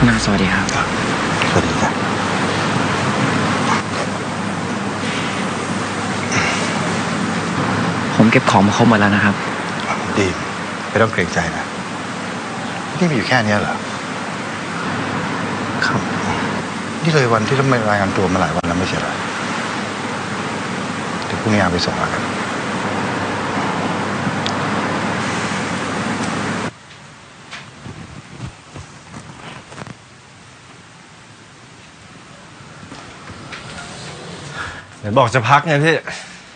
คุณอาสวัสดีครับสวัสดีจ้ะผมเก็บของมาครบหมดแล้วนะครับดีไม่ต้องเกรงใจนะนี่มีอยู่แค่นี้เหรอครับนี่เลยวันที่ต้องไปรายงานตัวมาหลายวันแล้วไม่ใช่เหรอเดี๋ยวพรุ่งนี้อาไปส่งแล้วกันไหนบอกจะพักไงพี่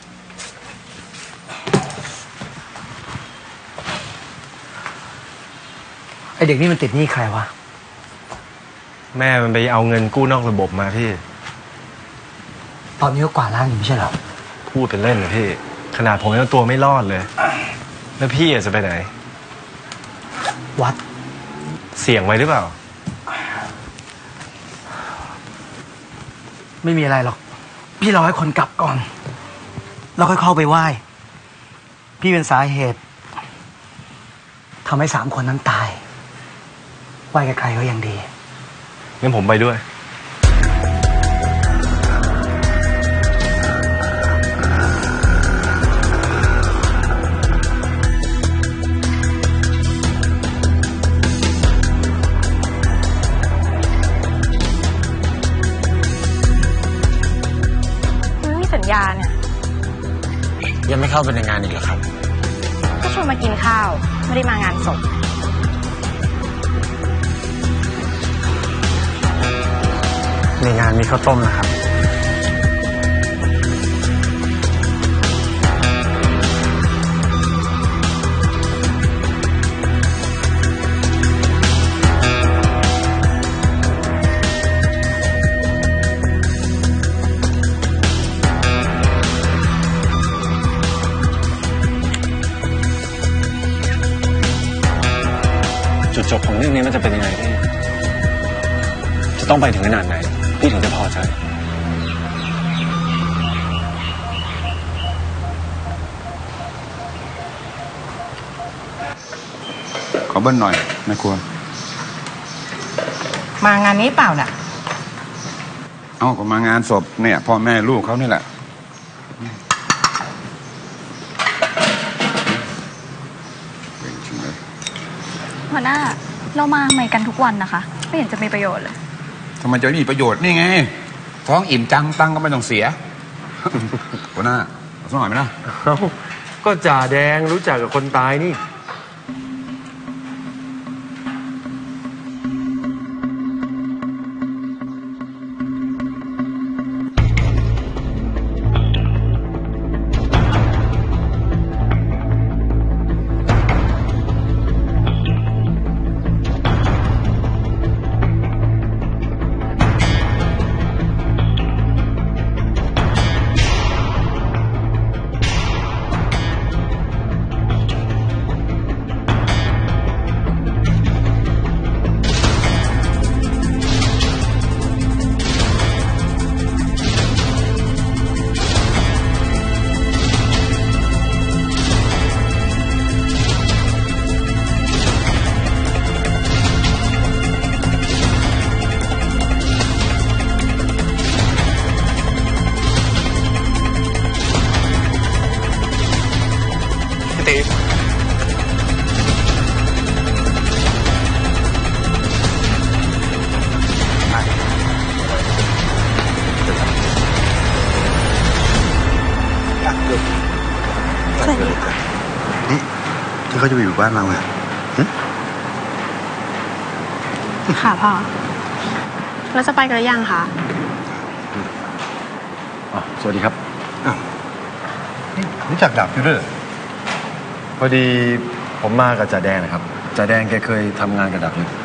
ไอเด็กนี่มันติดหนี้ใครวะแม่มันไปเอาเงินกู้นอกระบบมาพี่ตอนนี้ก็กวาดล้างอยู่ไม่ใช่เหรอพูดเป็นเล่นนะพี่ขนาดผมยังตัวไม่รอดเลยแล้วพี่จะไปไหนวัดเสี่ยงไว้หรือเปล่าไม่มีอะไรหรอกพี่รอให้คนกลับก่อนแล้วค่อยเข้าไปไหว้พี่เป็นสาเหตุทำให้3 คนนั้นตายไหว้ใครๆก็ยังดีงั้นผมไปด้วยสัญญาเนี่ยยังไม่เข้าไปในงานอีกเหรอครับก็ชวนมากินข้าวไม่ได้มางานศพในงานมีข้าวต้มนะครับจุดจบของเรื่องนี้มันจะเป็นยังไงพี่จะต้องไปถึงขนาดไหนพี่ถึงจะพอใจขอเบิ้ลหน่อยแม่ครัวมางานนี้เปล่าน่ะเอาก็มางานศพเนี่ยพ่อแม่ลูกเขานี่แหละหัวหน้าเรามาใหม่กันทุกวันนะคะไม่เห็นจะมีประโยชน์เลยทำไมจะไม่มีประโยชน์นี่ไงท้องอิ่มจังตังก็ไม่ต้องเสียหัวหน้าสักหน่อยไหมล่ะก็จ่าแดงรู้จักกับคนตายนี่นี่ที่เขาจะไปอยู่บ้านเราไงค่ะพ่อเราจะไปกันหรือยังคะสวัสดีครับรู้จักดาบอยู่ด้วยพอดีผมมากับจ่าแดงนะครับจ่าแดงแกเคยทำงานกับดาบอยู่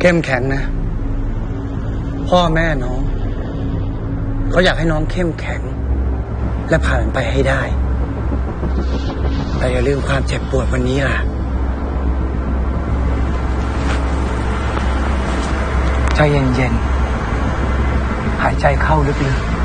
เข้มแข็งนะ พ่อแม่น้องเขาอยากให้น้องเข้มแข็งและผ่านไปให้ได้แต่อย่าลืมความเจ็บปวดวันนี้ล่ะใจเย็นๆหายใจเข้าลึกๆ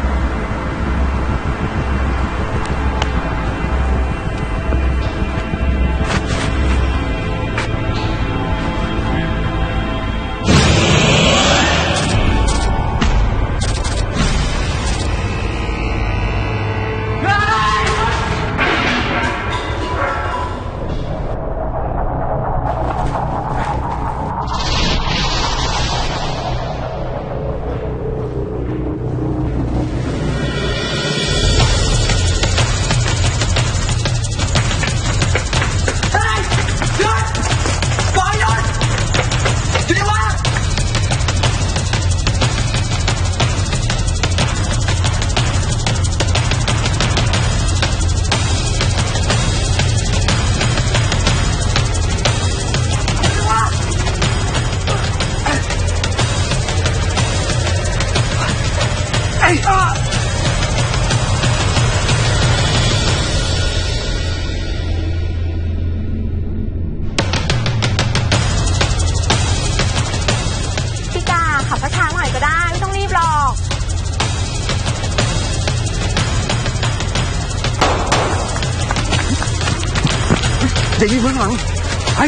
เดี๋ยวมีเพื่อนหลังไป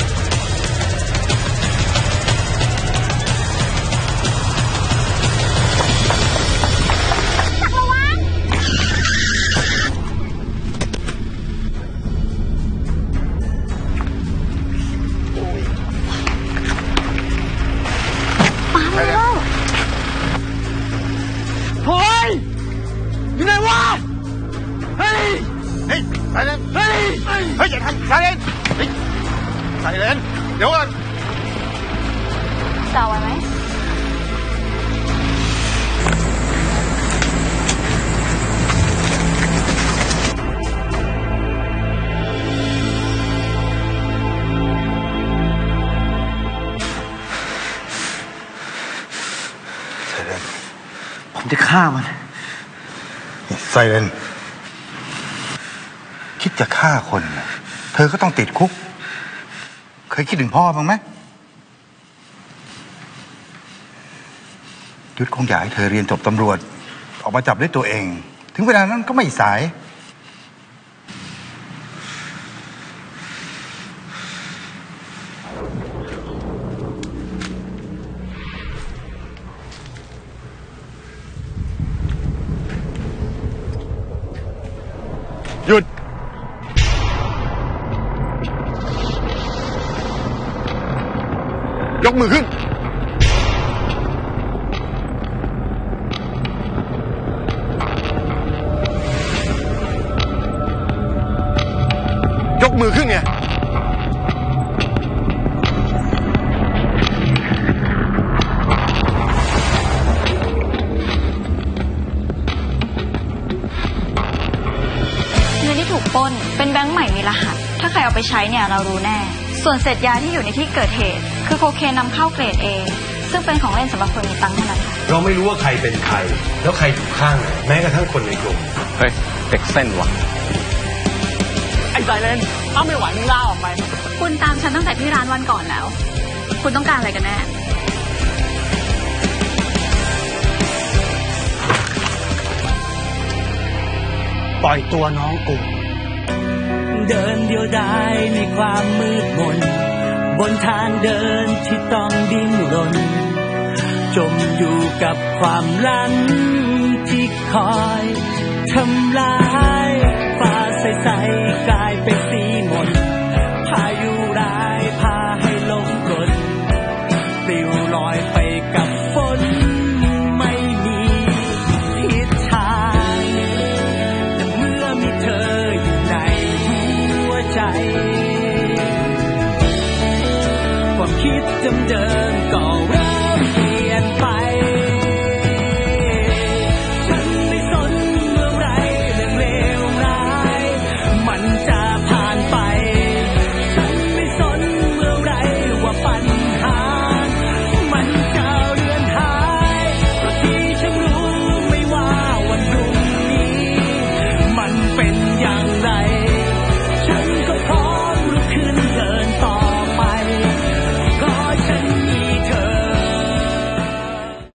เฮ้ยอยู่ไหนวะเฮ้ยไซเลนเฮ้ยอย่าทำไซเลนไซเลนเดี๋ยวก่อนจะเอาไว้ไหมไซเลนผมจะฆ่ามันไซเลนคิดจะฆ่าคนเธอก็ต้องติดคุกเคยคิดถึงพ่อบ้างไหมยุทธคงอยากให้เธอเรียนจบตำรวจออกมาจับด้วยตัวเองถึงเวลานั้นก็ไม่สายหยุดยกมือขึ้นยกมือขึ้นไงเงินที่ถูกปล้นเป็นแบงค์ใหม่มีรหัสถ้าใครเอาไปใช้เนี่ยเรารู้แน่ส่วนเศษยาที่อยู่ในที่เกิดเหตุคือโคเคนนำเข้าเกรด A ซึ่งเป็นของเล่นสำหรับคนมีตังค์เท่านั้นค่ะเราไม่รู้ว่าใครเป็นใครแล้วใครอยู่ข้างไหนแม้กระทั่งคนในกลุ่มเฮ้ยเด็กเส้นวะไอ้ไซเลนถ้าไม่ไหวมึงลาออกไปคุณตามฉันตั้งแต่ที่ร้านวันก่อนแล้วคุณต้องการอะไรกันแน่ปล่อยตัวน้องกูเดินเดียวดายในความมืดมนบนทางเดินที่ต้องดิ้นรนจมอยู่กับความรันที่คอยทำลายฟ้าใสๆกลายเป็นสีมนพายุร้ายพาให้ลมกดปลิวลอยไปกับฝนไม่มีทิศทางแต่เมื่อมีเธออยู่ในหัวใจความคิดเดิมๆก็